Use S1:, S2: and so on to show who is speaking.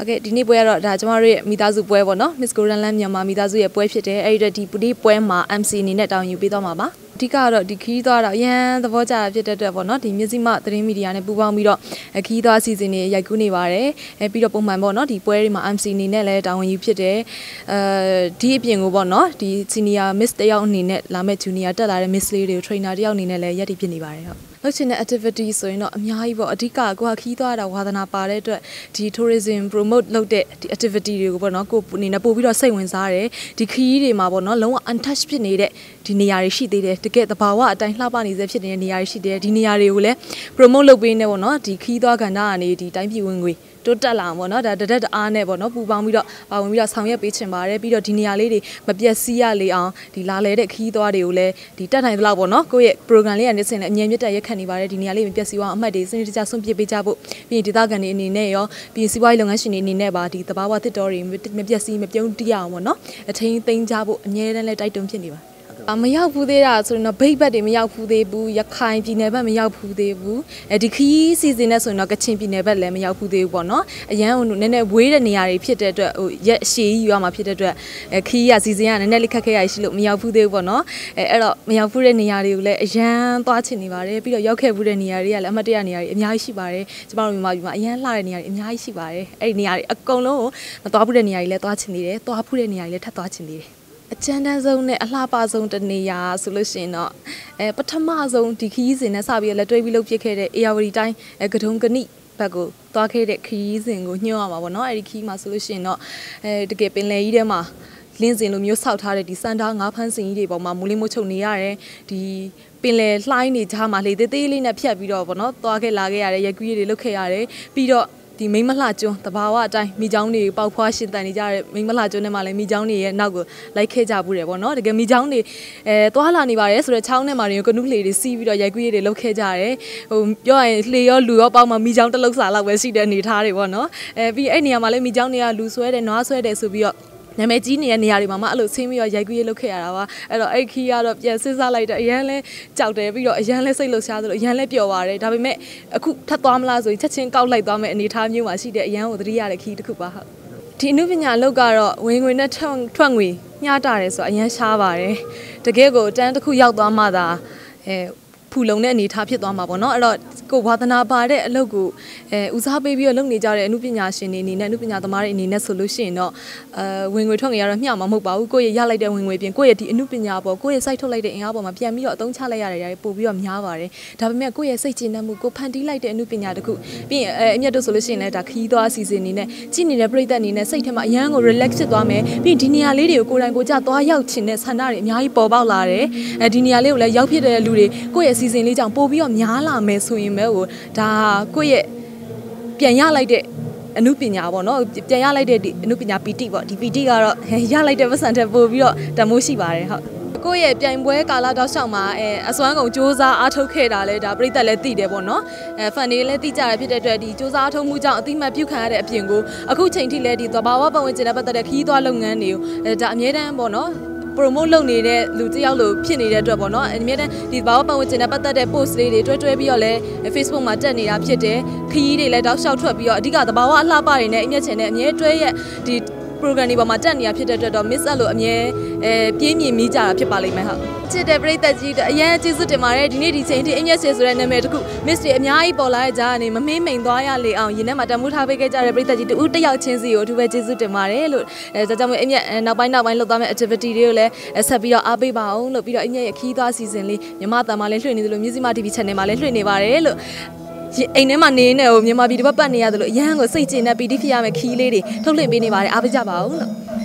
S1: Okay,ဒီနေ့ပွဲကတော့ဒါကျမတို့ရဲ့မိသားစုပွဲပေါ့နော် Miss Golden Land မြန်မာမိသားစုရဲ့ပွဲဖြစ်တယ်အဲ့ဒီဒီပွဲမှာ MC အနေနဲ့တောင်းယူပေးသွားမှာပါအဓိကတော့ဒီခီးသွားတော့အရန်သဘောကျတာဖြစ်တဲ့အတွက်ပေါ့နော်ဒီမြစီမသတင်းမီဒီယာနဲ့ပူးပေါင်းပြီးတော့ခီးသွားအစီအစဉ်တွေရိုက်ကူးနေပါတယ်ပြီးတော့ပုံမှန်ပေါ့နော်ဒီပွဲတွေမှာ MC အနေနဲ့လည်းတာဝန်ယူဖြစ်တယ်ဒီအပြင်ကိုပေါ့နော်ဒီ senior miss တယောက်အနေနဲ့လာမဲ့ junior တက်လာတဲ့ miss လေးတွေကို trainer တယောက်အနေနဲ့လည်းရက်တည်ဖြစ်နေပါတယ်ဟုတ်လုပ်ချင်တဲ့ activity ဆိုရင်တော့အများကြီးပေါ့အဓိကကိုကခီးသွားတာဝါသနာပါတဲ့အတွက်ဒီ tourism promote လုပ်တဲ့ဒီ activity တွေကိုပေါ့နော်ကိုအနေနဲ့ပို့ပြီးတော့စိတ်ဝင်စားတယ်ဒီခီးတွေမှာပေါ့နော်လုံးဝ untouch ဖြစ်နေတဲ့ဒီနေရာတွေရှိသေးတယ်တကယ်တဘာဝအတိုင်းလှပနေစေဖြစ်နေတဲ့နေရာတွေရှိတယ်ဒီနေရာတွေကိုလည်း promote လုပ်ပေးနေပေါ့နော်ဒီခီးသွားကဏ္ဍကနေဒီတိုင်းပြည်ဝင်ငွေတိုးတက်လာပေါ့နော်ဒါတက်အားနဲ့ပေါ့နော်ပူပေါင်းပြီးတော့ပါဝင်ပြီးတော့ဆောင်ရွက်ပေးချင်ပါတယ်ပြီးတော့ဒီနေရာလေးတွေမပြတ်စီးရလေအောင်ဒီလာလဲတဲ့ခီးသွားတွေကိုလည်းဒီတက်နိုင်သလောက်ပေါ့နော်ကိုယ့်ရဲ့ program လေးကနေစင်လည်းအမြဲမြတ်တက်ရက်ခတ်နေပါတယ်ဒီနေရာလေးမပြတ်စီးအောင်အမှတ်တွေစနစ်တကျဆွန့်ပစ်ပေးကြဖို့ပြီးရင်ဒေသခံတွေအနေနဲ့ရောပြီးရင်စီးပွားရေးလုပ်ငန်းရှင်တွေအနေနဲ့ပါဒီသဘာဝသစ်တော်တွေမပြတ်စီးမပြုံးတိရအောင်ပေါ့နော်အထင်းသိမ်းကြဖို့အမြဲတမ်းလည်းတိုက်တွန်းဖြစ်နေပါမရောက်ဘူးသေးတာဆိုတော့ဘိတ်ဘက်တွေမရောက်ဘူးသေးဘူးရခိုင်ပြည်နယ်ဘက်မရောက်ဘူးသေးဘူးဒီခီးစီစဉ်နေဆိုရင်တော့ကချင်ပြည်နယ်ဘက်လည်းမရောက်ဘူးသေးဘူးပေါ့နော်အရန်နည်းနည်းဝေးတဲ့နေရာတွေဖြစ်တဲ့အတွက်ဟိုရက်ရှည်ကြီးယူရမှာဖြစ်တဲ့အတွက်ခီးရစီစဉ်ရနည်းနည်းလေးခက်ခဲရရှိလို့မရောက်ဘူးသေးဘူးပေါ့နော်အဲ့တော့မရောက်ဘူးတဲ့နေရာတွေကိုလည်းအရန်သွားချင်နေပါတယ်ပြီးတော့ရောက်ခဲ့ဘူးတဲ့နေရာတွေကလည်းအမှတ်တရနေရာတွေအများကြီးရှိပါတယ်ကျမတို့မြန်မာပြည်မှာအရန်လှတဲ့နေရာတွေအများကြီးရှိပါတယ်အဲ့ဒီနေရာတွေအကုန်လုံးကိုမသွားဘူးတဲ့နေရာတွေလည်းသွားချင်နေတယ်သွားဘူးတဲ့နေရာတွေလည်းထပ်သွားချင်နေတယ်အချမ်းတန်းဆုံးနဲ့အလှပဆုံးတနေရာဆိုလို့ရှိရင်တော့ပထမဆုံးဒီခီးစဉ်နဲ့စပြီးလက်တွဲပြီးလုပ်ပြခဲ့တဲ့အေယာဝတီတိုင်းကထုံကနိဘက်ကိုသွားခဲ့တဲ့ခီးစဉ်ကိုညှို့ရမှာပေါ့နော်အဲ့ဒီခီးမှာဆိုလို့ရှိရင်တော့တကယ်ပင်လယ်ကြီးထဲမှာလင်းစင်လိုမျိုးဆောက်ထားတဲ့ဒီစန်တာငါးဖန်းစင်ကြီးတွေပေါ်မှာမူလေးမို့ချုပ်နေရတယ်ဒီပင်လယ်လှိုင်းနေကြမှာလေသေးသေးလေးနဲ့ဖြတ်ပြီးတော့ပေါ့နော်သွားခဲ့လာခဲ့ရတယ်ရက်ကူးရည်တွေလုပ်ခဲ့ရတယ်ပြီးတော့ဒီမိမလှကျွန်းတဘာဝအတိုင်းမိချောင်းတွေပေါက်ဖွားရှင်တန်နေကြတဲ့မိမလှကျွန်းထဲမှာလည်းမိချောင်းတွေရဲ့နောက်ကိုလိုက်ခဲ့ကြဘူးတယ်ပေါ့နော်တကယ်မိချောင်းတွေသွားလာနေပါတယ်ဆိုတော့ချောင်းထဲမှာတွေကနုလှေတွေစီးပြီးတော့ရိုက်ကူးရည်တွေလုပ်ခဲ့ကြတယ်ဟိုပြောရရင်လှေရောလူရောပေါက်မှာမိချောင်းတစ်လုံးစာလောက်ပဲရှိတဲ့အနေထားတွေပေါ့နော်ပြီးအဲ့နေရာမှာလည်းမိချောင်းတွေကလူဆွဲတယ်နွားဆွဲတယ်ဆိုပြီးတော့နာမည်ကြီးနေတဲ့နေရာတွေမှာမှအဲ့လိုဆင်းပြီးတော့ရိုက်ကူးရေးလုပ်ခဲ့ရတာပါအဲ့တော့အဲ့ခီးကတော့ပြန်စဉ်းစားလိုက်တော့အရန်လဲကြောက်တယ်ပြီးတော့အရန်လဲစိတ်လှုပ်ရှားသလိုအရန်လဲပျော်ပါတယ်ဒါပေမဲ့အခုထပ်သွားမလားဆိုရင်ချက်ချင်းကောက်လိုက်သွားမယ်အနေထားမျိုးမှာရှိတဲ့အရန်ကိုသတိရတဲ့ခီးတစ်ခုပါဟုတ်ဒီအနုပညာအလုပ်ကတော့ဝင်ငွေနဲ့ထွက်ငွေမျှတာတယ်ဆိုတော့အရန်ရှားပါတယ်တကယ်ကိုတန်းတစ်ခုရောက်သွားမှသာဖူလုံတဲ့အနေထားဖြစ်သွားမှာပေါ့နော်အဲ့တော့ကိုဝါသနာပါတဲ့အလုပ်ကိုဦးစားပေးပြီးတော့လုပ်နေကြတဲ့အမှုပညာရှင်တွေအနေနဲ့အမှုပညာသမားတွေအနေနဲ့ဆိုလို့ရှိရင်တော့ဝင်ငွေထွက်ငွေကတော့မျှမှာမဟုတ်ပါဘူးကိုယ့်ရဲ့ရလိုက်တဲ့ဝင်ငွေပြင်ကိုယ့်ရဲ့ဒီအမှုပညာပေါ်ကိုယ့်ရဲ့စိုက်ထုတ်လိုက်တဲ့အင်အားပေါ်မှာပြန်ပြီးတော့အသုံးချလိုက်ရတဲ့ຢာတွေပို့ပြီးတော့များပါတယ်ဒါပေမဲ့ကိုယ့်ရဲ့စိတ်ကျဉ်နှံ့မှုကိုဖန်တီးလိုက်တဲ့အမှုပညာတစ်ခုပြီးရင်အမြတ်တို့ဆိုလို့ရှိရင်လည်းဒါခီးသွားအစီအစဉ်အနေနဲ့ကြည့်နေတဲ့ပရိသတ်အနေနဲ့စိတ်ထဲမှာအရန်ကို relax ဖြစ်သွားမယ်ပြီးဒီနေရာလေးတွေကိုကိုယ်တိုင်ကိုကြသွားရောက်ချင်တဲ့ဆန္ဒတွေအများကြီးပေါ်ပေါက်လာတယ်ဒီနေရာလေးကိုလည်းရောက်ဖြစ်တဲ့လူတွေကိုယ့်ရဲ့အစီအစဉ်လေးကြောင့်ပို့ပြီးတော့များလာမယ်ဆိုရင်ပဲဟိုဒါကိုယ့်ရဲ့ပြန်ရလိုက်တဲ့အနုပညာပေါ့နော်ပြန်ရလိုက်တဲ့ဒီအနုပညာပီတိပေါ့ဒီပီတိကတော့ရလိုက်တဲ့ပတ်စံတက်ပို့ပြီးတော့တမိုးရှိပါတယ်ဟုတ်ကိုယ့်ရဲ့ပြိုင်ပွဲကာလတောက်လျှောက်မှာအစွမ်းကုန်စ조사အားထုတ်ခဲ့တာလဲဒါပြိသက်လည်းသိတယ်ပေါ့နော်ဖန်တွေလည်းသိကြရဖြစ်တဲ့အတွက်ဒီစ조사အားထုတ်မှုကြောင့်အတိမတ်ပြုခံရတဲ့အပြင်ကိုအခုချိန်ထိလည်းဒီသဘာဝပတ်ဝန်းကျင်နဲ့ပတ်သက်တဲ့ခီးသွားလုပ်ငန်းတွေကိုဒါအမြဲတမ်းပေါ့နော်promote လုပ်နေတဲ့လူတစ်ယောက်လိုဖြစ်နေတဲ့အတွက်ပေါ့နော်အမြဲတမ်းဒီဘာဝပတ်ဝန်းကျင်နဲ့ပတ်သက်တဲ့ post လေးတွေတွဲပြီးတော့လဲ Facebook မှာတက်နေတာဖြစ်တယ်ခရီးတွေလည်းတောက်လျှောက်ထွက်ပြီးတော့အဓိကသဘာဝအလှပတွေနဲ့အမျက်ချင်နဲ့အမြဲတွဲရဲ့ဒီ program တွေပေါ်မှာတက်နေတာဖြစ်တဲ့အတွက်တော့ miss လို့အမြဲပြင်းမြင်မိကြတာဖြစ်ပါလိမ့်မယ်ဟုတ်ချစ်တဲ့ပရိသတ်ကြီးအရန်ကျေးဇူးတင်ပါတယ်ဒီနေ့ဒီချိန်ထိအမျက်ချေဆိုတဲ့နာမည်တစ်ခု miss တွေအများကြီးပေါ်လာတဲ့ကြားကနေမမေးမိန်သွားရလေအောင်ရင်ထဲမှာတမိုးထားပေးခဲ့ကြတဲ့ပရိသတ်ကြီးတူတယောက်ချင်းစီကိုအထူးပဲကျေးဇူးတင်ပါတယ်လို့ဒါကြောင့်မို့အမျက်နောက်ပိုင်းလုပ်သွားမယ့် activity တွေကိုလည်းဆက်ပြီးတော့အားပေးပါအောင်လို့ပြီးတော့အမျက်ရဲ့ခီးသွားစီစဉ်လေးမြန်မာတန်မှာလည်းလွှင့်နေသလိုမြစီမ TV channel မှာလည်းလွှင့်နေပါတယ်လို့အိမ်ထဲမှာနေနေဟိုမြန်မာပြည်တစ်ပတ်ပတ်နေရတယ်လို့အရန်ကိုစိတ်ကျေနပ်ပီတိဖြစ်ရမယ့်ခီးလေးတွေထုတ်လွှင့်ပေးနေပါတယ်အားပေးကြပါဦးလို့